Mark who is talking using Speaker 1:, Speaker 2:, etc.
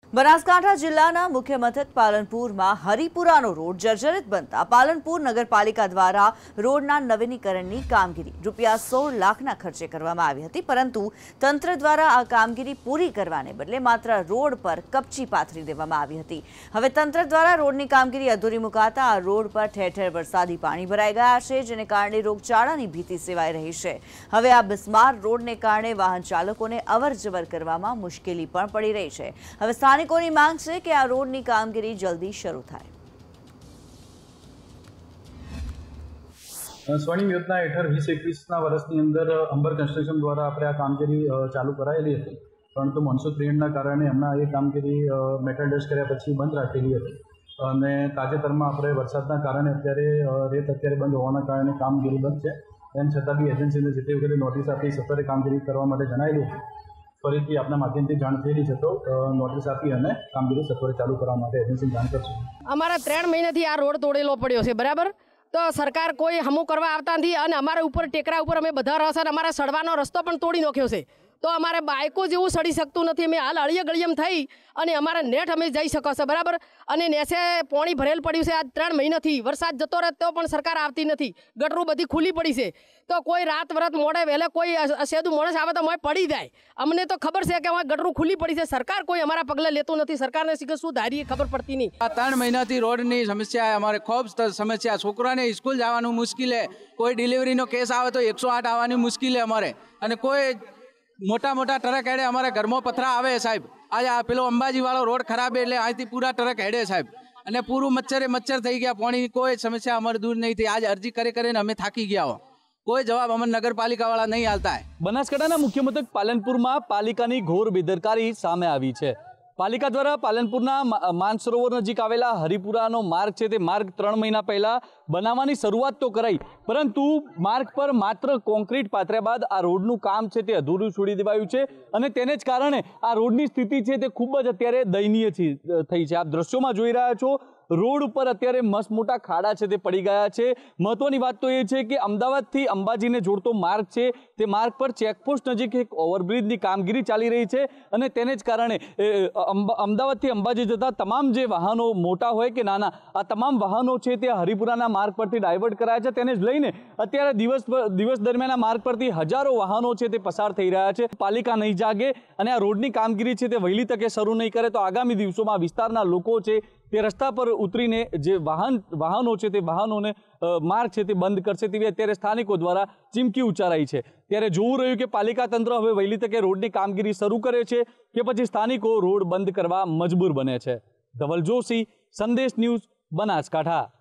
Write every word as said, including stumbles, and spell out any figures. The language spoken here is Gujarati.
Speaker 1: બનાસકાંઠા જિલ્લાના મુખ્ય મથક પાલનપુરમાં હરિપુરાનો રોડ જર્જરિત બનતા પાલનપુર નગરપાલિકા દ્વારા રોડના નવીનીકરણની કામગીરી રૂપિયા સોળ લાખના ખર્ચે કરવામાં આવી હતી, પરંતુ તંત્ર દ્વારા આ કામગીરી પૂરી કરવાને બદલે માત્ર રોડ પર કપચી પાથરી દેવામાં આવી હતી। હવે તંત્ર દ્વારા રોડની કામગીરી અધૂરી મુકાતા આ રોડ પર ઠેર ઠેર વરસાદી પાણી ભરાઈ ગયા છે, જેને કારણે રોગચાળાની ભીતિ સેવાઈ રહી છે। હવે આ બિસ્માર રોડને કારણે વાહન ચાલકોને અવરજવર કરવામાં મુશ્કેલી પણ પડી રહી છે। હવે સ્થાનિકોની માંગ છે કે આ રોડની કામગીરી જલ્દી શરૂ થાય।
Speaker 2: સ્વર્ણિમ યોજના હેઠળ વીસ એકવીસના વર્ષની અંદર અંબર કન્સ્ટ્રક્શન દ્વારા આપણે આ કામગીરી ચાલુ કરાયેલી હતી, પરંતુ મોન્સૂન પિરિયડના કારણે હમણાં એ કામગીરી મેટલ ડેસ્ટ કર્યા પછી બંધ રાખેલી હતી અને તાજેતરમાં આપણે વરસાદના કારણે અત્યારે રેત અત્યારે બંધ હોવાના કારણે કામગીરી બંધ છે। તેમ છતાં બી એજન્સીને જે તે વખતે નોટિસ આપી સત્વરે કામગીરી કરવા માટે જણાવેલું હતું। ફરીથી આપના માધ્યમથી જાણ થયેલી છે તો નોટિસ આપી અને કામગીરી સત્વરે ચાલુ કરવા માટે એજન્સી જાણ કરશે।
Speaker 3: અમારા ત્રણ મહિનાથી આ રોડ તોડેલો પડ્યો છે, બરાબર, તો સરકાર કોઈ હમું કરવા આવતા નથી અને અમારા ઉપર ટેકરા ઉપર અમે બધા રસ અને અમારા સડવાનો રસ્તો પણ તોડી નાખ્યો છે, તો અમારે બાઇકો જેવું સડી શકતું નથી। અમે હાલ અળિયે ગળિયમ થઈ અને અમારા નેટ અમે જઈ શકો છો, બરાબર, અને નેસે પાણી ભરેલ પડ્યું છે આ ત્રણ મહિનાથી। વરસાદ જતો રહે તો પણ સરકાર આવતી નથી, ગટરું બધી ખુલ્લી પડી છે, તો કોઈ રાત વરત મોડે વહેલે કોઈ અસેદું માણસ આવે તો મોય પડી જાય। અમને તો ખબર છે કે અમારે ગટરું ખુલ્લી પડી છે, સરકાર કોઈ અમારા પગલે લેતું નથી। સરકારને શીખે શું ધારીએ ખબર પડતી નહીં।
Speaker 4: આ ત્રણ મહિનાથી રોડની સમસ્યા અમારે ખૂબ સમસ્યા, છોકરાને સ્કૂલ જવાનું મુશ્કેલ છે, કોઈ ડિલિવરીનો કેસ આવે તો એકસો આઠ આવવાની મુશ્કેલ છે અમારે, અને કોઈ મોટા મોટા ટ્રક હેડે અમારે ઘરમાં પથરા આવે સાહેબ। આજે આ પેલો અંબાજી વાળો રોડ ખરાબ એટલે અહીંથી પૂરા ટ્રક હેડે સાહેબ, અને પૂરું મચ્છરે મચ્છર થઈ ગયા। પાણી કોઈ સમસ્યા અમારે દૂર નહીં થઈ। આજે અરજી કરી કરીને અમે થાકી ગયા હો, કોઈ જવાબ અમને નગરપાલિકા વાળા નહીં આલતા।
Speaker 5: બનાસકાંઠાના મુખ્ય મથક પાલનપુરમાં પાલિકાની ઘોર બેદરકારી સામે આવી છે। પાલિકા દ્વારા પાલનપુરના માનસરોવર નજીક આવેલા હરિપુરાનો માર્ગ છે તે માર્ગ ત્રણ મહિના પહેલા બનાવવાની શરૂઆત તો કરાઈ, પરંતુ માર્ગ પર માત્ર કોન્ક્રીટ પાથર્યા બાદ આ રોડનું કામ છે તે અધૂરું છોડી દેવાયું છે, અને તેને જ કારણે આ રોડની સ્થિતિ છે તે ખૂબ જ અત્યારે દયનીય થઈ છે। આપ દ્રશ્યોમાં જોઈ રહ્યા છો, રોડ ઉપર અત્યારે મસ્ત મોટા ખાડા છે તે પડી ગયા છે। મહત્વની વાત તો એ છે કે અમદાવાદથી અંબાજીને જોડતો માર્ગ છે તે માર્ગ પર ચેકપોસ્ટ નજીક એક ઓવરબ્રિજની કામગીરી ચાલી રહી છે, અને તેને જ કારણે અમદાવાદથી અંબાજી જતા તમામ જે વાહનો મોટા હોય કે નાના, આ તમામ વાહનો છે તે હરિપુરાના માર્ગ પરથી ડાયવર્ટ કરાયા છે। તેને જ લઈને અત્યારે દિવસ દિવસ દરમિયાન આ માર્ગ પરથી હજારો વાહનો છે તે પસાર થઈ રહ્યા છે। પાલિકા નહીં જાગે અને આ રોડની કામગીરી છે તે વહેલી તકે શરૂ નહીં કરે તો આગામી દિવસોમાં વિસ્તારના લોકો છે તે રસ્તા પર ઉતરીને જે વાહન વાહનો છે તે વાહનોને માર્ગ છે તે બંધ કરશે તેવી અત્યારે સ્થાનિકો દ્વારા ચીમકી ઉચ્ચારાઈ છે। ત્યારે જોવું રહ્યું કે પાલિકા તંત્ર હવે વહેલી તકે રોડની કામગીરી શરૂ કરે છે કે પછી સ્થાનિકો રોડ બંધ કરવા મજબૂર બને છે। ધવલ જોશી, સંદેશ ન્યૂઝ, બનાસકાંઠા।